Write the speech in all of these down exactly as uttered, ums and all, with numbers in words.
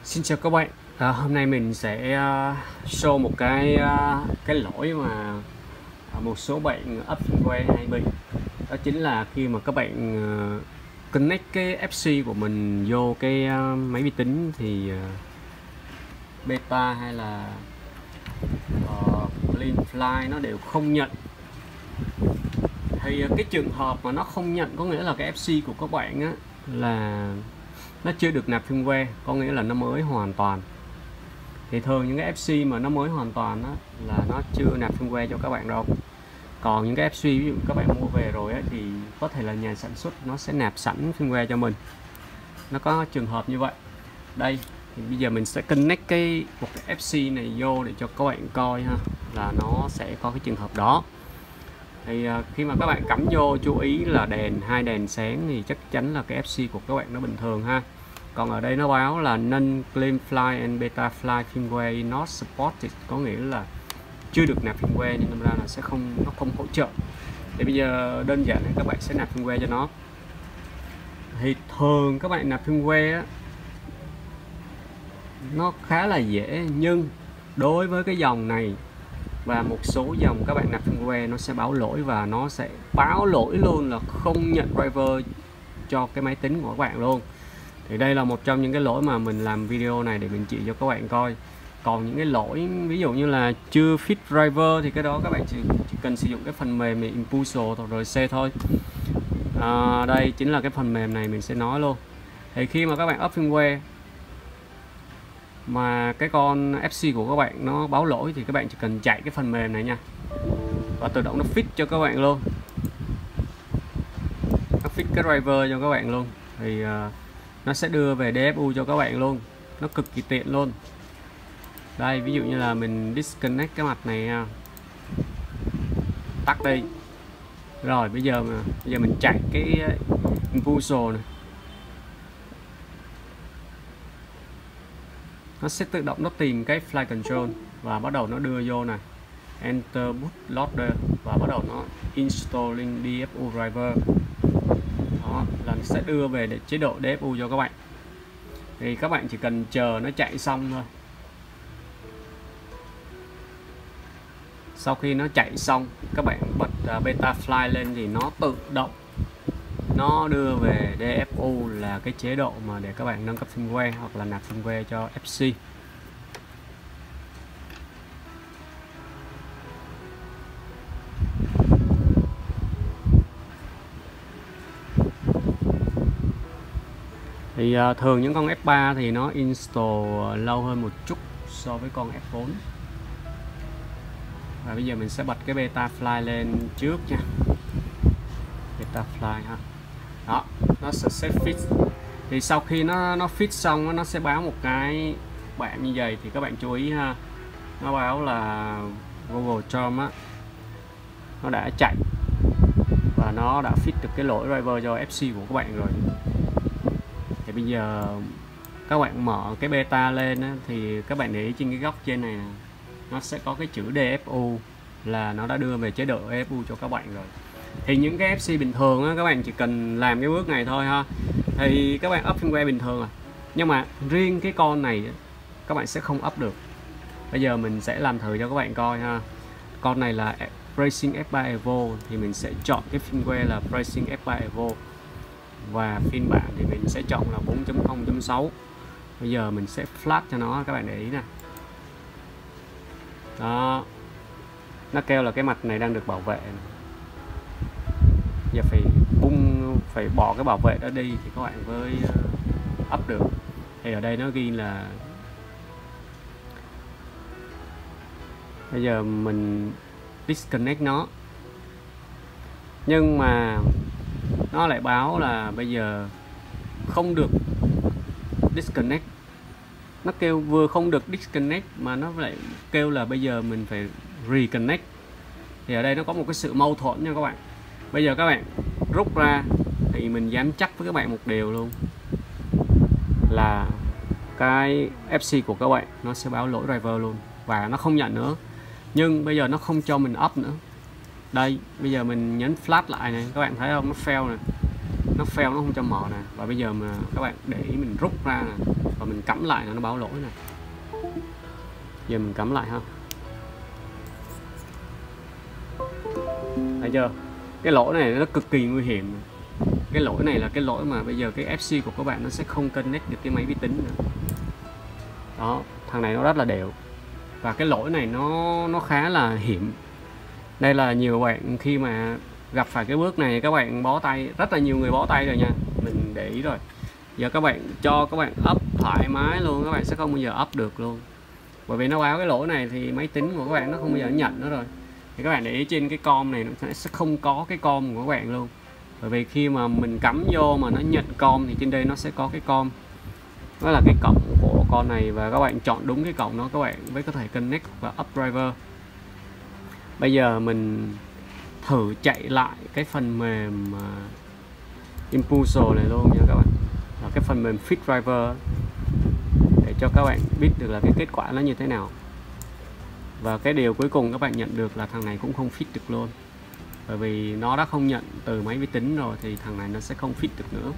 Xin chào các bạn. À, hôm nay mình sẽ uh, show một cái uh, cái lỗi mà một số bạn up firmware hay bị. Đó chính là khi mà các bạn uh, connect cái ép xê của mình vô cái uh, máy vi tính thì uh, beta hay là uh, Cleanfly nó đều không nhận. Thì uh, cái trường hợp mà nó không nhận có nghĩa là cái ép xê của các bạn á là nó chưa được nạp firmware, có nghĩa là nó mới hoàn toàn. Thì thường những cái ép xê mà nó mới hoàn toàn đó, là nó chưa nạp firmware cho các bạn đâu. Còn những cái ép xê ví dụ các bạn mua về rồi ấy, thì có thể là nhà sản xuất nó sẽ nạp sẵn firmware cho mình. Nó có trường hợp như vậy. Đây thì bây giờ mình sẽ connect cái một cái ép xê này vô để cho các bạn coi ha, là nó sẽ có cái trường hợp đó. Thì uh, khi mà các bạn cắm vô chú ý là đèn hai đèn sáng thì chắc chắn là cái ép xê của các bạn nó bình thường ha. Còn ở đây nó báo là non Cleanfly and Betafly firmware not supported, có nghĩa là chưa được nạp firmware nên ra là sẽ không nó không hỗ trợ. Thì bây giờ đơn giản là các bạn sẽ nạp firmware cho nó. Thì thường các bạn nạp firmware á, nó khá là dễ, nhưng đối với cái dòng này và một số dòng các bạn nạp firmware nó sẽ báo lỗi, và nó sẽ báo lỗi luôn là không nhận driver cho cái máy tính của các bạn luôn. Thì đây là một trong những cái lỗi mà mình làm video này để mình chỉ cho các bạn coi. Còn những cái lỗi ví dụ như là chưa fit driver thì cái đó các bạn chỉ, chỉ cần sử dụng cái phần mềm về Impulso rồi C thôi. À, đây chính là cái phần mềm này mình sẽ nói luôn. Thì khi mà các bạn up firmware mà cái con ép xê của các bạn nó báo lỗi thì các bạn chỉ cần chạy cái phần mềm này nha, và tự động nó fit cho các bạn luôn, nó fit cái driver cho các bạn luôn. Thì uh, nó sẽ đưa về đê ép u cho các bạn luôn, nó cực kỳ tiện luôn. Đây ví dụ như là mình disconnect cái mặt này ha, tắt đi rồi. Bây giờ mà bây giờ mình chạy cái Impulso này, nó sẽ tự động nó tìm cái flight control và bắt đầu nó đưa vô này, enter bootloader, và bắt đầu nó installing đê ép u driver. Đó là nó sẽ đưa về để chế độ đê ép u cho các bạn. Thì các bạn chỉ cần chờ nó chạy xong thôi. Sau khi nó chạy xong, các bạn bật uh, Betafly lên thì nó tự động nó đưa về đê ép u là cái chế độ mà để các bạn nâng cấp firmware hoặc là nạp firmware cho ép xê. Thì uh, thường những con ép ba thì nó install lâu hơn một chút so với con ép bốn. Và bây giờ mình sẽ bật cái Betafly lên trước nha. Betafly ha. Đó, nó sẽ set fit. Thì sau khi nó nó fit xong nó sẽ báo một cái bảng như vậy, thì các bạn chú ý ha. Nó báo là Google Chrome á, nó đã chạy và nó đã fit được cái lỗi driver cho ép xê của các bạn rồi. Thì bây giờ các bạn mở cái beta lên á, thì các bạn để ý trên cái góc trên này, này nó sẽ có cái chữ đê ép u là nó đã đưa về chế độ đê ép u cho các bạn rồi. Thì những cái ép xê bình thường á, các bạn chỉ cần làm cái bước này thôi ha, thì các bạn up firmware bình thường à. Nhưng mà riêng cái con này các bạn sẽ không up được. Bây giờ mình sẽ làm thử cho các bạn coi ha. Con này là Racing ép ba Evo, thì mình sẽ chọn cái firmware là Racing ép ba Evo, và phiên bản thì mình sẽ chọn là bốn chấm không chấm sáu. Bây giờ mình sẽ flash cho nó, các bạn để ý nè. Đó, nó kêu là cái mặt này đang được bảo vệ. Giờ phải bung, phải bỏ cái bảo vệ đó đi thì các bạn mới up được. Thì ở đây nó ghi là bây giờ mình disconnect nó, nhưng mà nó lại báo là bây giờ không được disconnect. Nó kêu vừa không được disconnect mà nó lại kêu là bây giờ mình phải reconnect. Thì ở đây nó có một cái sự mâu thuẫn nha các bạn. Bây giờ các bạn rút ra thì mình dám chắc với các bạn một điều luôn là cái ép xê của các bạn nó sẽ báo lỗi driver luôn, và nó không nhận nữa. Nhưng bây giờ nó không cho mình up nữa. Đây, bây giờ mình nhấn flash lại này, các bạn thấy không, nó fail này. nó fail, nó không cho mở nè. Và bây giờ mà các bạn để ý mình rút ra nè và mình cắm lại là nó báo lỗi nè. Giờ mình cắm lại ha, thấy chưa? Cái lỗi này nó cực kỳ nguy hiểm. Cái lỗi này là cái lỗi mà bây giờ cái ép xê của các bạn nó sẽ không connect được cái máy vi tính nữa. Đó, thằng này nó rất là đều. Và cái lỗi này nó nó khá là hiểm. Đây là nhiều bạn khi mà gặp phải cái bước này các bạn bó tay, rất là nhiều người bó tay rồi nha, mình để ý rồi. Giờ các bạn cho các bạn up thoải mái luôn, các bạn sẽ không bao giờ up được luôn. Bởi vì nó báo cái lỗi này thì máy tính của các bạn nó không bao giờ nhận nữa rồi. Thì các bạn để ý trên cái com này nó sẽ không có cái com của các bạn luôn. Bởi vì khi mà mình cắm vô mà nó nhận com thì trên đây nó sẽ có cái com, đó là cái cổng của con này, và các bạn chọn đúng cái cổng đó các bạn mới có thể connect và up driver. Bây giờ mình thử chạy lại cái phần mềm uh, Impulsor này luôn nha các bạn, là cái phần mềm Fit Driver, để cho các bạn biết được là cái kết quả nó như thế nào. Và cái điều cuối cùng các bạn nhận được là thằng này cũng không fit được luôn. Bởi vì nó đã không nhận từ máy vi tính rồi thì thằng này nó sẽ không fit được nữa.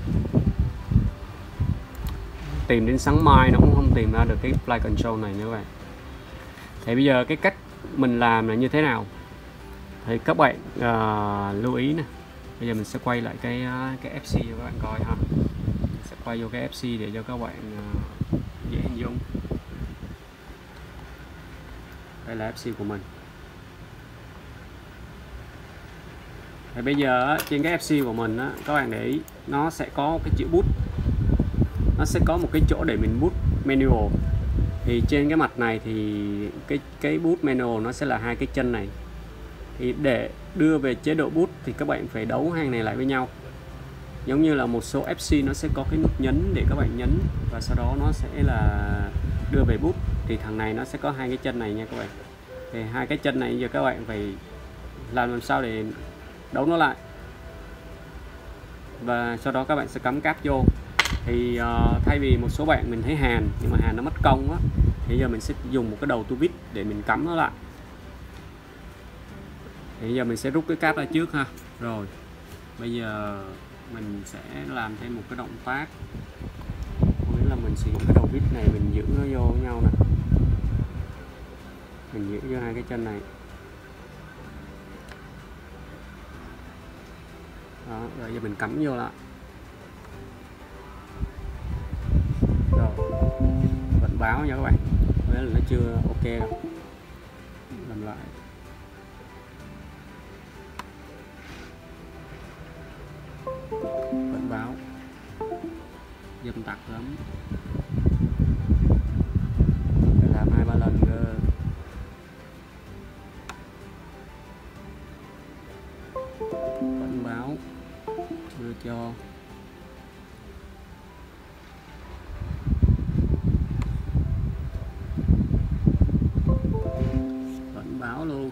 Tìm đến sáng mai nó cũng không tìm ra được cái flight control này nha các bạn. Thì bây giờ cái cách mình làm là như thế nào thì các bạn uh, lưu ý nè. Bây giờ mình sẽ quay lại cái uh, cái ép xê cho các bạn coi ha. Mình sẽ quay vô cái ép xê để cho các bạn uh, dễ hình dung. Đây là ép xê của mình. Thì bây giờ trên cái ép xê của mình á, các bạn để ý nó sẽ có cái chữ boot, nó sẽ có một cái chỗ để mình boot manual. Thì trên cái mặt này thì cái cái boot manual nó sẽ là hai cái chân này. Thì để đưa về chế độ boot thì các bạn phải đấu hai này lại với nhau. Giống như là một số ép xê nó sẽ có cái nút nhấn để các bạn nhấn và sau đó nó sẽ là đưa về boot. Thì thằng này nó sẽ có hai cái chân này nha các bạn. Thì hai cái chân này giờ các bạn phải làm làm sao để đấu nó lại, và sau đó các bạn sẽ cắm cáp vô. Thì uh, thay vì một số bạn mình thấy hàn nhưng mà hàn nó mất công á, thì giờ mình sẽ dùng một cái đầu tu vít để mình cắm nó lại. Thì giờ mình sẽ rút cái cáp ra trước ha. Rồi bây giờ mình sẽ làm thêm một cái động tác, nghĩa là mình sử dụng cái đầu vít này mình giữ nó vô với nhau nè, mình giữ vô hai cái chân này. Đó, rồi giờ mình cắm vô lại. Rồi vẫn báo nha các bạn, nghĩa là nó chưa ok đâu. Làm lại. Vẫn báo. Dâm tặc lắm. Phải làm hai ba lần cơ. Vẫn báo. Đưa cho. Vẫn báo luôn.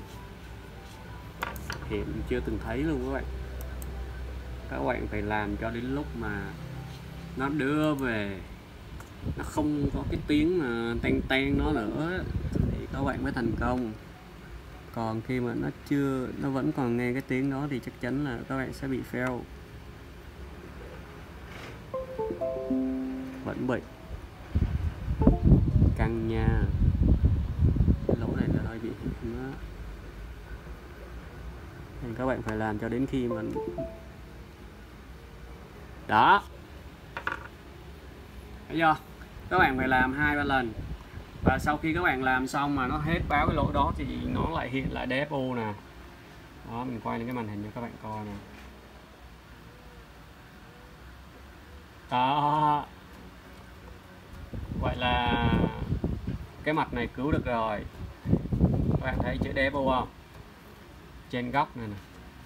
Hiểm chưa từng thấy luôn các bạn. Các bạn phải làm cho đến lúc mà nó đưa về, nó không có cái tiếng mà tan tan nó nữa thì các bạn mới thành công. Còn khi mà nó chưa, nó vẫn còn nghe cái tiếng đó thì chắc chắn là các bạn sẽ bị fail. Vẫn bị căng nha. Cái lỗ này là hơi bị hiểm đó. Nên các bạn phải làm cho đến khi mình đó, thấy chưa? Các bạn phải làm hai ba lần, và sau khi các bạn làm xong mà nó hết báo cái lỗi đó thì nó lại hiện lại đê ép ô nè. Đó, mình quay lên cái màn hình cho các bạn coi nè. Đó, vậy là cái mặt này cứu được rồi. Các bạn thấy chữ đê ép ô không? Trên góc này nè.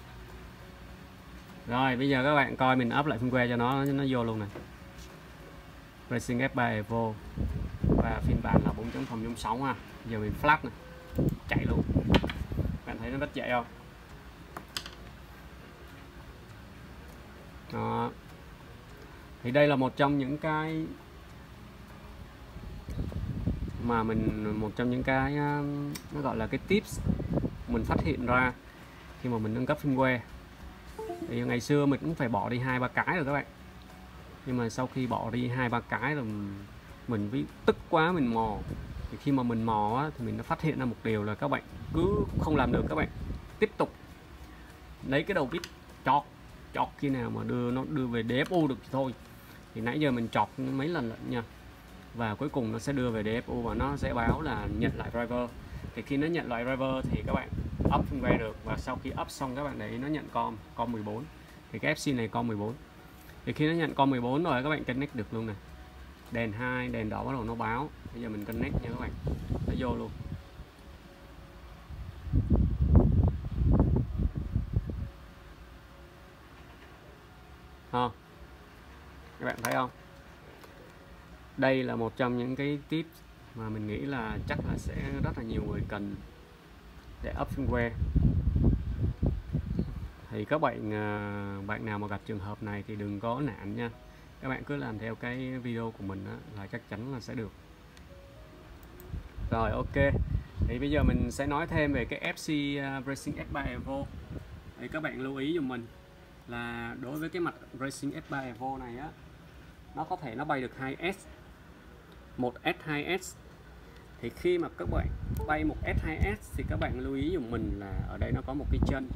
Rồi bây giờ các bạn coi mình up lại firmware cho nó nó vô luôn này. Racing ép ba Evo và phiên bản là bốn chấm không chấm sáu ha. Giờ mình flash này, chạy luôn. Bạn thấy nó rất chạy không? Đó. Thì đây là một trong những cái mà mình một trong những cái nó gọi là cái tips mình phát hiện ra khi mà mình nâng cấp firmware. Thì ngày xưa mình cũng phải bỏ đi hai ba cái rồi các bạn, nhưng mà sau khi bỏ đi hai ba cái rồi mình bị tức quá, mình mò. Thì khi mà mình mò á, thì mình đã phát hiện ra một điều là các bạn cứ không làm được, các bạn tiếp tục lấy cái đầu vít chọt chọt khi nào mà đưa nó đưa về đê ép u được thì thôi. Thì nãy giờ mình chọt mấy lần lận nha, và cuối cùng nó sẽ đưa về đê ép u và nó sẽ báo là nhận lại driver. Thì khi nó nhận lại driver thì các bạn up firmware được, và sau khi up xong các bạn để nó nhận com com mười bốn. Thì cái ép xê này com mười bốn. Thì khi nó nhận com mười bốn rồi các bạn connect được luôn này. Đèn hai, đèn đỏ bắt đầu nó báo. Bây giờ mình connect nha các bạn. Nó vô luôn. Ha. Các bạn thấy không? Đây là một trong những cái tip mà mình nghĩ là chắc là sẽ rất là nhiều người cần để up firmware. Thì các bạn bạn nào mà gặp trường hợp này thì đừng có nản nha. Các bạn cứ làm theo cái video của mình đó, là chắc chắn là sẽ được. Rồi ok. Thì bây giờ mình sẽ nói thêm về cái ép xê Racing ép ba Evo. Thì các bạn lưu ý giùm mình là đối với cái mặt Racing ép ba Evo này á, nó có thể nó bay được hai S, một S hai S. Thì khi mà các bạn bay một S hai S thì các bạn lưu ý giùm mình là ở đây nó có một cái chân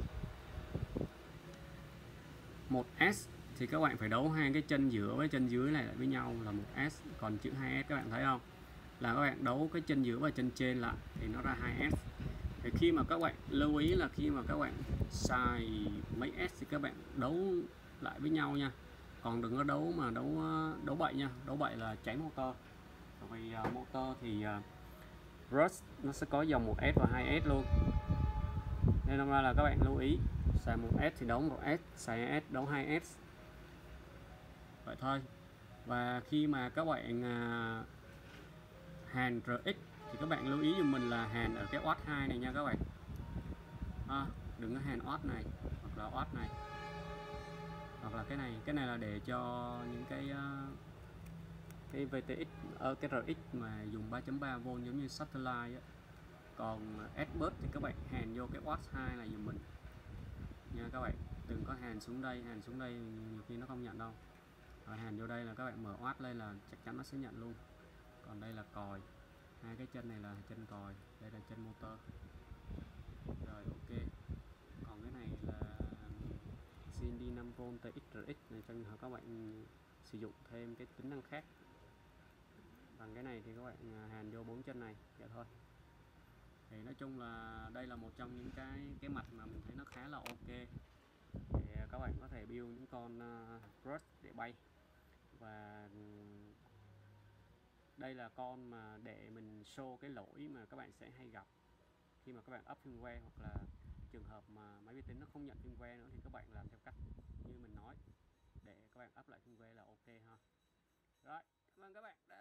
một S, thì các bạn phải đấu hai cái chân giữa với chân dưới này lại với nhau là một S. Còn chữ hai S các bạn thấy không, là các bạn đấu cái chân giữa và chân trên lại thì nó ra hai S. Thì khi mà các bạn lưu ý là khi mà các bạn xài mấy S thì các bạn đấu lại với nhau nha, còn đừng có đấu mà đấu đấu bậy nha. Đấu bậy là cháy motor. Bởi vì uh, motor thì uh, Rust nó sẽ có dòng một S và hai S luôn, nên năm ra là các bạn lưu ý xài một S thì đấu một S, xài hai S đấu hai S, vậy thôi. Và khi mà các bạn uh, hàn rờ ích thì các bạn lưu ý giùm mình là hàn ở cái oát hai này nha các bạn. À, đừng có hàn oát này hoặc là oát này hoặc là cái này. Cái này là để cho những cái uh, cái vê tê ích ở uh, cái rờ ích mà dùng ba chấm ba vôn giống như Satellite á. Còn S-Bus thì các bạn hàn vô cái oát hai này giùm mình nha các bạn. Đừng có hàn xuống đây, hàn xuống đây nhiều khi nó không nhận đâu. Rồi hàn vô đây là các bạn mở oát lên là chắc chắn nó sẽ nhận luôn. Còn đây là còi, hai cái chân này là chân còi, đây là chân motor. Rồi ok. Còn cái này là xê en đê năm vôn tê ích rờ ích này, cho các bạn sử dụng thêm cái tính năng khác. Bằng cái này thì các bạn hàn vô bốn chân này vậy thôi. Thì nói chung là đây là một trong những cái cái mặt mà mình thấy nó khá là ok để các bạn có thể build những con uh, Rust để bay. Và đây là con mà để mình show cái lỗi mà các bạn sẽ hay gặp khi mà các bạn up firmware, hoặc là trường hợp mà máy vi tính nó không nhận firmware nữa thì các bạn làm theo cách như mình nói để các bạn up lại firmware là ok ha. Rồi, cảm ơn các bạn.